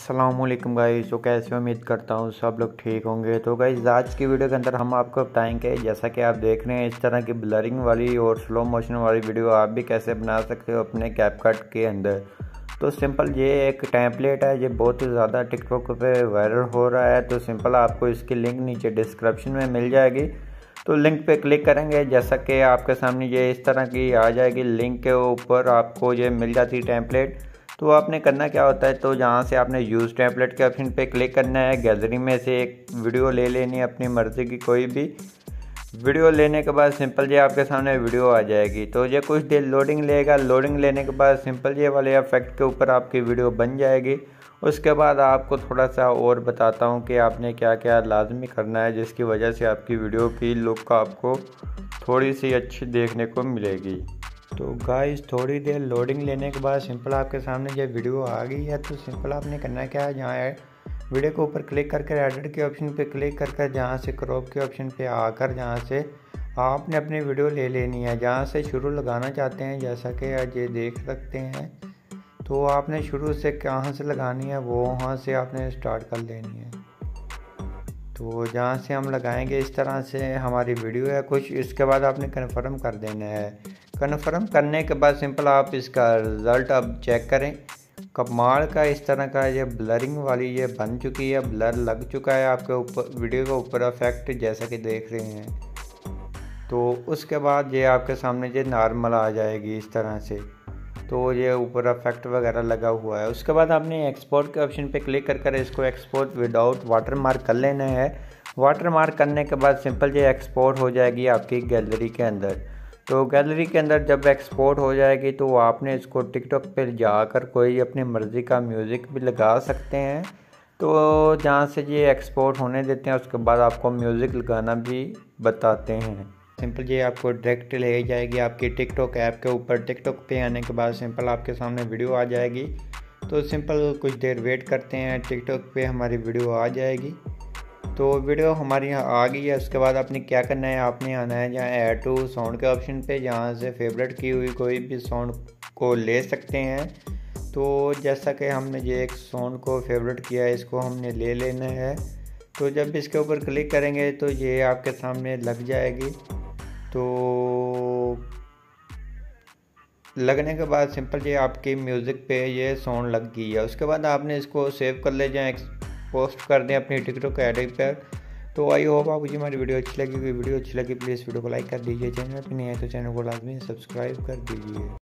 अस्सलामुअलैकुम गाइस। तो कैसे उम्मीद करता हूँ सब लोग ठीक होंगे। तो गाइस आज की वीडियो के अंदर हम आपको बताएंगे, जैसा कि आप देख रहे हैं इस तरह की ब्लरिंग वाली और स्लो मोशन वाली वीडियो आप भी कैसे बना सकते हो अपने कैपकट के अंदर। तो सिंपल ये एक टेम्पलेट है, ये बहुत ही ज़्यादा टिकटॉक पे वायरल हो रहा है। तो सिंपल आपको इसकी लिंक नीचे डिस्क्रिप्शन में मिल जाएगी, तो लिंक पे क्लिक करेंगे जैसा कि आपके सामने ये इस तरह की आ जाएगी। लिंक के ऊपर आपको ये मिल जाती टेम्पलेट। तो आपने करना क्या होता है, तो जहाँ से आपने यूज़ टेम्पलेट के ऑप्शन पे क्लिक करना है। गैलरी में से एक वीडियो ले लेनी है अपनी मर्ज़ी की, कोई भी वीडियो लेने के बाद सिंपल ये आपके सामने वीडियो आ जाएगी। तो ये कुछ देर लोडिंग लेगा। लोडिंग लेने के बाद सिंपल ये वाले इफेक्ट के ऊपर आपकी वीडियो बन जाएगी। उसके बाद आपको थोड़ा सा और बताता हूँ कि आपने क्या क्या लाजमी करना है, जिसकी वजह से आपकी वीडियो की लुक आपको थोड़ी सी अच्छी देखने को मिलेगी। तो गाइस थोड़ी देर लोडिंग लेने के बाद सिंपल आपके सामने जब वीडियो आ गई है, तो सिंपल आपने करना क्या है, जहाँ वीडियो के ऊपर क्लिक करके एडिट के ऑप्शन पे क्लिक करके जहाँ से क्रॉप के ऑप्शन पे आकर जहाँ से आपने अपनी वीडियो ले लेनी है। जहाँ से शुरू लगाना चाहते हैं, जैसा कि आज ये देख सकते हैं, तो आपने शुरू से कहाँ से लगानी है वो वहाँ से आपने स्टार्ट कर लेनी है। तो जहाँ से हम लगाएंगे इस तरह से हमारी वीडियो है कुछ, इसके बाद आपने कन्फर्म कर देना है। कन्फर्म करने के बाद सिंपल आप इसका रिज़ल्ट अब चेक करें। कमाल का इस तरह का ये ब्लरिंग वाली ये बन चुकी है, ब्लर लग चुका है आपके ऊपर वीडियो के ऊपर इफेक्ट जैसा कि देख रहे हैं। तो उसके बाद ये आपके सामने ये नॉर्मल आ जाएगी इस तरह से। तो ये ऊपर इफेक्ट वगैरह लगा हुआ है। उसके बाद आपने एक्सपोर्ट के ऑप्शन पे क्लिक कर इसको एक्सपोर्ट विदाउट वाटर मार्क कर लेना है। वाटर मार्क करने के बाद सिंपल ये एक्सपोर्ट हो जाएगी आपकी गैलरी के अंदर। तो गैलरी के अंदर जब एक्सपोर्ट हो जाएगी, तो आपने इसको टिकटॉक पे जाकर कोई अपनी मर्ज़ी का म्यूज़िक भी लगा सकते हैं। तो जहाँ से ये एक्सपोर्ट होने देते हैं, उसके बाद आपको म्यूज़िक लगाना भी बताते हैं। सिंपल ये आपको डायरेक्ट ले जाएगी आपकी टिकटॉक ऐप के ऊपर। टिकटॉक पे आने के बाद सिंपल आपके सामने वीडियो आ जाएगी। तो सिंपल कुछ देर वेट करते हैं, टिकटॉक पे हमारी वीडियो आ जाएगी। तो वीडियो हमारी यहाँ आ गई है। उसके बाद आपने क्या करना है, आपने आना है जहाँ ऐड टू साउंड के ऑप्शन पे, जहाँ से फेवरेट की हुई कोई भी साउंड को ले सकते हैं। तो जैसा कि हमने ये एक साउंड को फेवरेट किया है, इसको हमने ले लेना है। तो जब इसके ऊपर क्लिक करेंगे तो ये आपके सामने लग जाएगी। तो लगने के बाद सिंपल ये आपकी म्यूज़िक पे ये साउंड लग गई है। उसके बाद आपने इसको सेव कर ले जाएँ, पोस्ट कर दें अपनी टिकटॉक आईडी पर। तो आई होप आपको हमारी वीडियो अच्छी लगी। वीडियो अच्छी लगी प्लीज़ वीडियो को लाइक कर दीजिए। चैनल पर नहीं है तो चैनल को लाजमी सब्सक्राइब कर दीजिए।